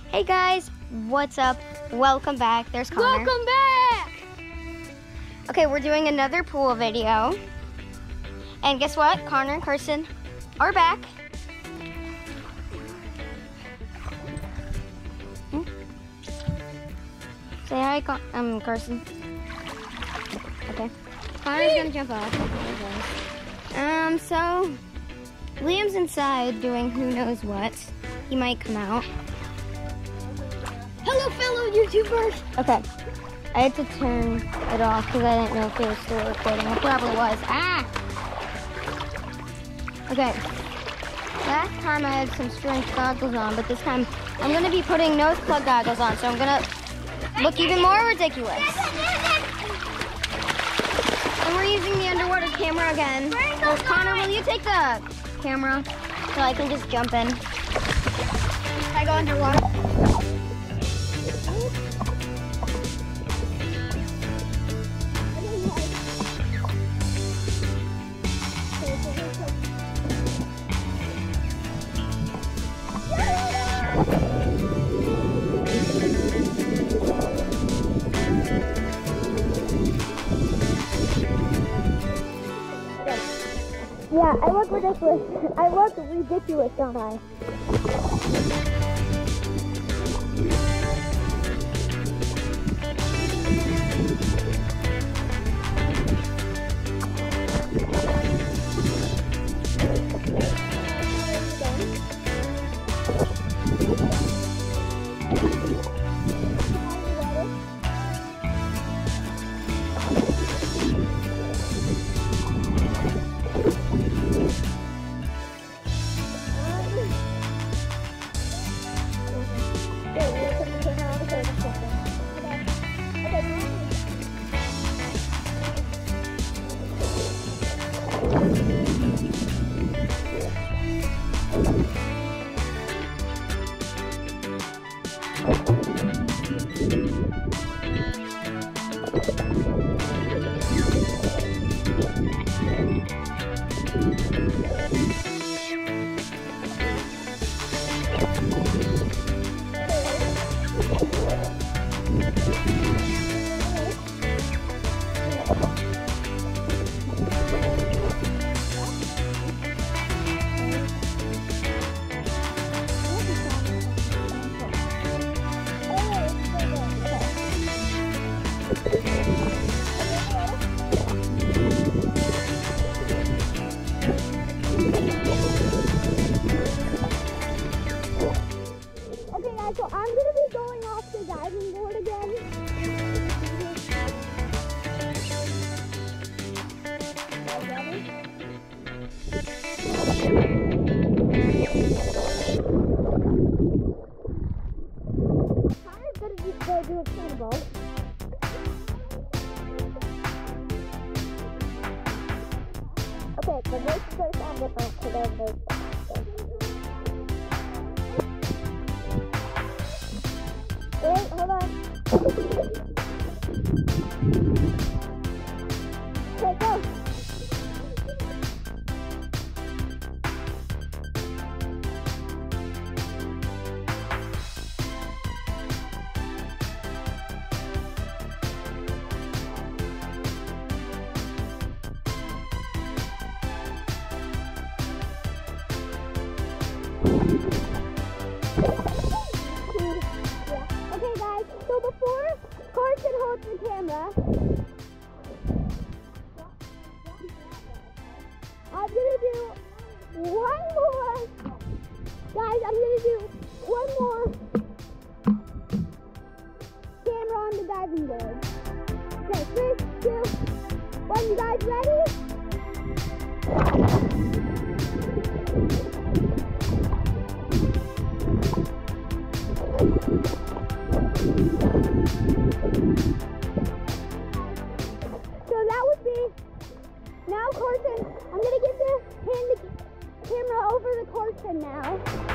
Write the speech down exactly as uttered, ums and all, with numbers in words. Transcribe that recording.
Hey guys, what's up? Welcome back. There's Connor. Welcome back! Okay, we're doing another pool video. And guess what? Connor and Carson are back. Hmm? Say hi, Con um, Carson. Okay. Connor's gonna jump off. Um, so Liam's inside doing who knows what. He might come out. Hello, fellow YouTubers. Okay. I had to turn it off because I didn't know if it was still recording. It probably was. Ah! Okay. Last time I had some strength goggles on, but this time I'm going to be putting nose plug goggles on, so I'm going to look even more ridiculous. And we're using the underwater camera again. So Connor, will you take the camera so I can just jump in? I go underwater. Yeah, I look ridiculous. I look ridiculous, don't I? So I'm going to be going off the diving board again. I'm going to just go do a cannonball. Okay, the next place I'm going to put on those. Wait, hold on. Okay, go. So before Carson holds the camera, I'm gonna do one more. Guys, I'm gonna do one more camera on the diving board. Okay, three, two, one. You guys ready? So that would be, now Carson, I'm going to get the, hand the camera over to Carson now.